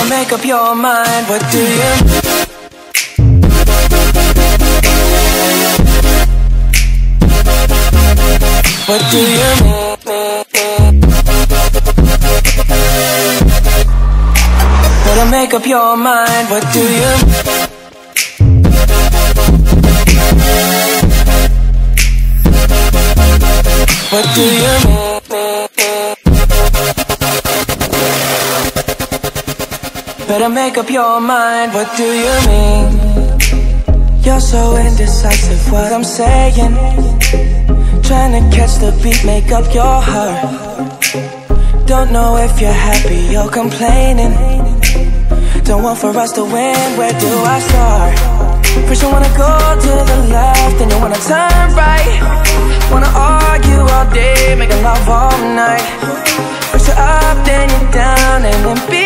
make up your mind, what do you? What do you mean? Better make up your mind, what do you? What do you mean? Better make up your mind, what do you mean? You're so indecisive, what I'm saying. Trying to catch the beat, make up your heart. Don't know if you're happy or complaining. Don't want for us to win, where do I start? First you wanna go to the left, then you wanna turn right. Wanna argue all day, making love all night. First you're up, then you're down, and then